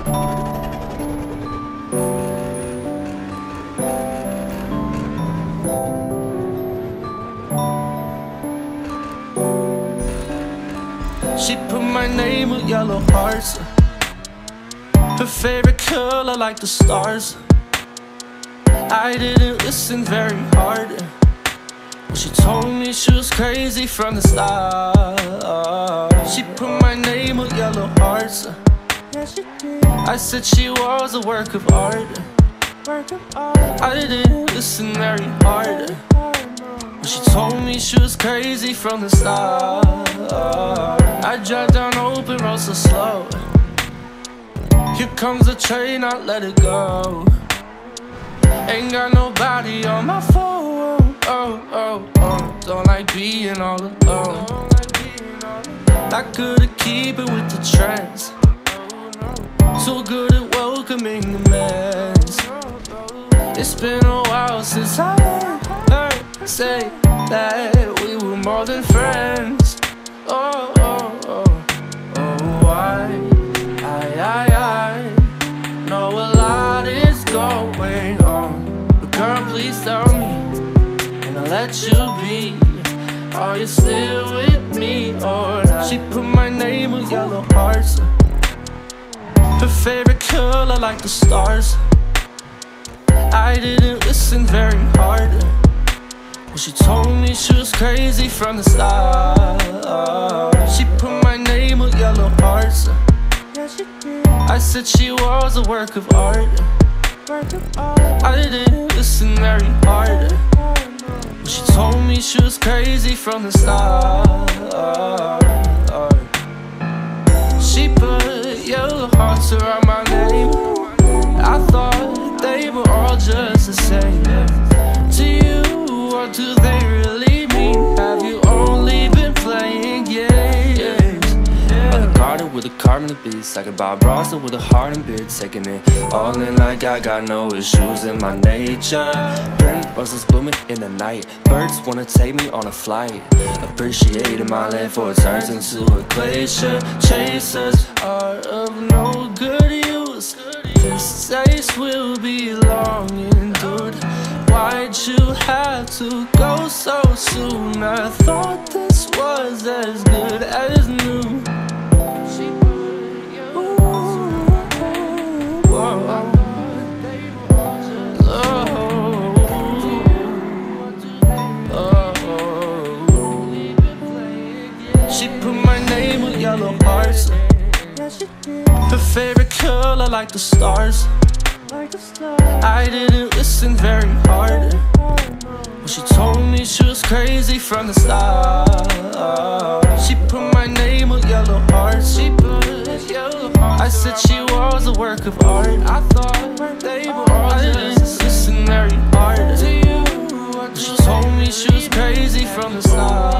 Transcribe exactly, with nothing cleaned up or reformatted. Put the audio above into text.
She put my name with yellow hearts. Her favorite color like the stars. I didn't listen very hard. She told me she was crazy from the start. She put my name with yellow hearts. I said she was a work of art. I didn't listen very hard. She told me she was crazy from the start. I drive down open road so slow. Here comes the train, I let it go. Ain't got nobody on my phone. Oh, oh, oh. Don't like being all alone. Not good at keeping with the trends. So good at welcoming the mess. It's been a while since I heard her say that we were more than friends. Oh, oh, oh, oh, I, I, I, I know a lot is going on. But girl, please tell me, and I'll let you be. Are you still with me or not? She put my name with yellow hearts. Her favorite color like the stars. I didn't listen very hard. Well, she told me she was crazy from the start. She put my name with yellow hearts. I said she was a work of art. I didn't listen very hard. Well, she told me she was crazy from the start. She put yellow hearts around my name. I thought they were all just the same. To you, what do they really mean? Have you only been playing games? Like a garden with a carbon and beats, like a Bob Ross with a heart and beard, taking it all in like I got no issues in my nature. Burn roses blooming in the night. Birds wanna take me on a flight. Appreciating my land for it turns into a glacier. Chasers are of no good use. This taste will be long endured. Why'd you have to go so soon? I thought this was as good as new. Ooh, whoa. She put my name with yellow hearts. Her favorite color like the stars. I didn't listen very hard. Well, she told me she was crazy from the start. She put my name with yellow hearts. She put yellow hearts. I said she was a work of art. I thought they were all I didn't listen very hard. She told me she was crazy from the start.